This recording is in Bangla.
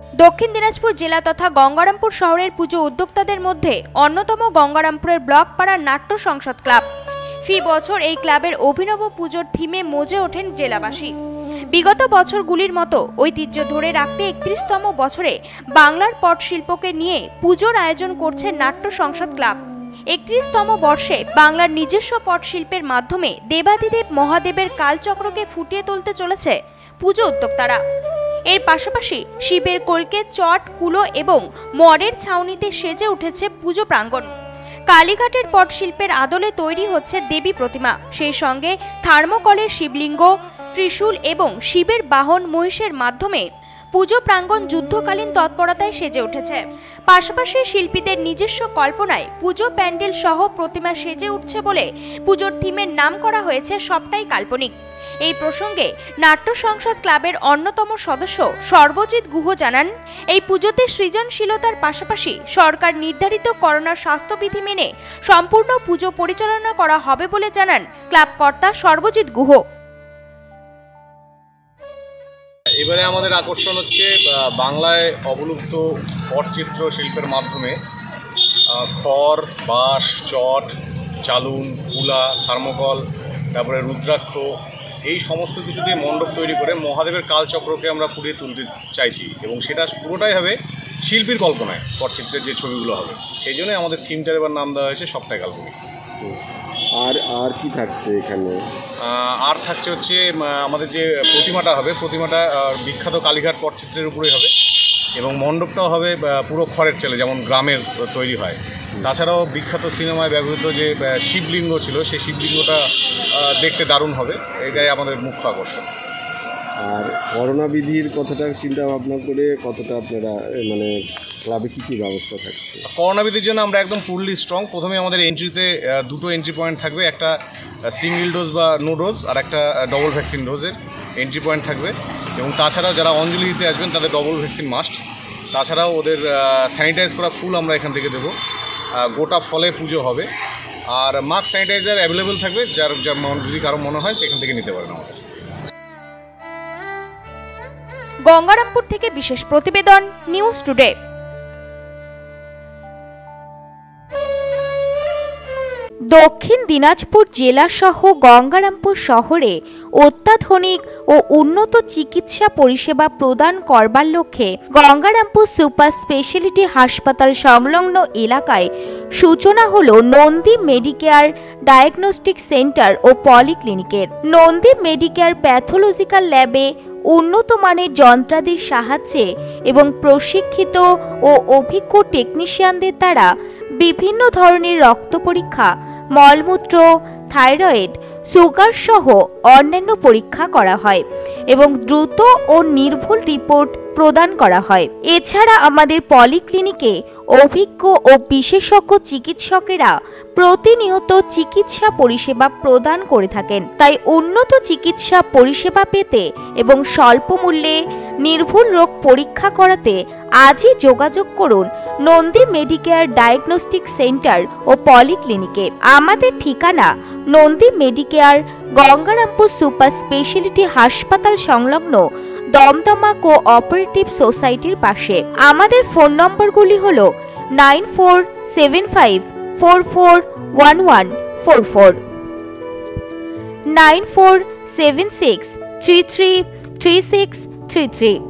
দক্ষিণ দিনাজপুর জেলা তথা গঙ্গারামপুর শহরের পুজো উদ্যোক্তাদের মধ্যে অন্যতম গঙ্গারামপুরের ব্লক পাড়ার নাট্য সংসদ ক্লাব। ফি বছর এই ক্লাবের অভিনব পুজোর থিমে মজে ওঠেন জেলাবাসী। বিগত বছরগুলির মতো ঐতিহ্য ধরে রাখতে 31তম বছরে বাংলার পট শিল্পকে নিয়ে পুজোর আয়োজন করছে নাট্য সংসদ ক্লাব। 31তম বর্ষে বাংলার নিজস্ব পট শিল্পের মাধ্যমে দেবাদিদেব মহাদেবের কালচক্রকে ফুটিয়ে তুলতে চলেছে পুজো উদ্যোক্তারা। এর পাশাপাশি শিবের কলকে চট, কুলো এবং মরের ছাউনিতে সেজে উঠেছে পুজো প্রাঙ্গণ। কালীঘাটের পট শিল্পের আদলে তৈরি হচ্ছে দেবী প্রতিমা, সেই সঙ্গে থার্মোকলের শিবলিঙ্গ, ত্রিশূল এবং শিবের বাহন মহিষের মাধ্যমে পুজো প্রাঙ্গণ যুদ্ধকালীন তৎপরতায় সেজে উঠেছে। পাশাপাশি শিল্পীদের নিজস্ব কল্পনায় পুজো প্যান্ডেল সহ প্রতিমা সেজে উঠছে বলে পুজোর থিমের নাম করা হয়েছে সবটাই কাল্পনিক। এই প্রসঙ্গে নাট্য সংসদ ক্লাবের অন্যতম সদস্য সর্বজিৎ গুহ জানান, এই পুজোতে সৃজনশীলতার পাশাপাশি সরকার নির্ধারিত করোনা স্বাস্থ্যবিধি মেনে সম্পূর্ণ পুজো পরিচালনা করা হবে বলে জানান ক্লাব কর্তা সর্বজিৎ গুহ। এবারে আমাদের আকর্ষণ হচ্ছে বাংলায় অবলুপ্ত পটচিত্র শিল্পের মাধ্যমে খড়, বাঁশ, চট, চালুন, কুলা, থার্মোকল, তারপরে রুদ্রাক্ষ, এই সমস্ত কিছু দিয়ে মণ্ডপ তৈরি করে মহাদেবের কালচক্রকে আমরা ফুটিয়ে তুলতে চাইছি এবং সেটা পুরোটাই হবে শিল্পীর কল্পনায়। পটচিত্রের যে ছবিগুলো হবে সেই জন্যই আমাদের থিমটার এবার নাম দেওয়া হয়েছে সবটাই কাল্পনিক। আর কি থাকছে এখানে? আর থাকছে হচ্ছে আমাদের যে প্রতিমাটা হবে, প্রতিমাটা বিখ্যাত কালীঘাট পটচিত্রের উপরেই হবে এবং মণ্ডপটাও হবে পুরো খড়ের চালে, যেমন গ্রামের তৈরি হয়। তাছাড়াও বিখ্যাত সিনেমায় ব্যবহৃত যে শিবলিঙ্গ ছিল সেই শিবলিঙ্গটা দেখতে দারুণ হবে, এটাই আমাদের মুখ্য আকর্ষণ। আর করোনা বিধির কথাটা চিন্তা ভাবনা করে কতটা আপনারা মানে ক্লাবে কী কী ব্যবস্থা থাকছে? করোনা বিধির জন্য আমরা একদম ফুললি স্ট্রং। প্রথমে আমাদের এন্ট্রিতে দুটো এন্ট্রি পয়েন্ট থাকবে, একটা সিঙ্গেল ডোজ বা নো ডোজ আর একটা ডবল ভ্যাকসিন ডোজের এন্ট্রি পয়েন্ট থাকবে এবং তাছাড়াও যারা অঞ্জলি দিতে আসবেন তাদের ডবল ভ্যাকসিন মাস্ট। তাছাড়াও ওদের স্যানিটাইজ করা ফুল আমরা এখান থেকে দেবো। গোটা ফলে পুজো হবে আর মাস্ক স্যানিটাইজার অ্যাভেলেবেল থাকবে, যার যদি কারো মনে হয় সেখান থেকে নিতে পারেন আমাদের। গঙ্গারামপুর থেকে বিশেষ প্রতিবেদন, নিউজ টুডে। দক্ষিণ দিনাজপুর জেলা সহ গঙ্গারামপুর শহরে অত্যাধুনিক ও উন্নত চিকিৎসা পরিষেবা প্রদান করবার লক্ষ্যে গঙ্গারামপুর সুপার স্পেশালিটি হাসপাতাল সংলগ্ন এলাকায় সূচনা হলো নন্দী মেডিকেয়ার ডায়াগনস্টিক সেন্টার ও পলিক্লিনিকের। নন্দী মেডিকেয়ার প্যাথোলজিক্যাল ল্যাবে উন্নত মানের যন্ত্রাদির সাহায্যে এবং প্রশিক্ষিত ও অভিজ্ঞ টেকনিশিয়ানদের দ্বারা বিভিন্ন ধরনের রক্ত পরীক্ষা, মলমূত্র, থাইরয়েড, সুগার সহ অন্যান্য পরীক্ষা করা হয় এবং দ্রুত ও নির্ভুল রিপোর্ট প্রদান করা হয়। এছাড়া আমাদের পলিক্লিনিকে অভিজ্ঞ ও বিশেষজ্ঞ চিকিৎসকেরা প্রতিনিয়ত চিকিৎসা পরিষেবা প্রদান করে থাকেন। তাই উন্নত চিকিৎসা পরিষেবা পেতে এবং স্বল্প মূল্যে নির্ভুল রোগ পরীক্ষা করাতে আজই যোগাযোগ করুন নন্দী মেডিকেয়ার ডায়াগনস্টিক সেন্টার ও পলিক্লিনিকে। আমাদের ঠিকানা Nandi Medicare, Gangarampur super speciality হাসপাতাল সংলগ্ন দমদমা কোঅপারেটিভ সোসাইটির পাশে। আমাদের ফোন নম্বরগুলি হলো 9475441144, 9476333633।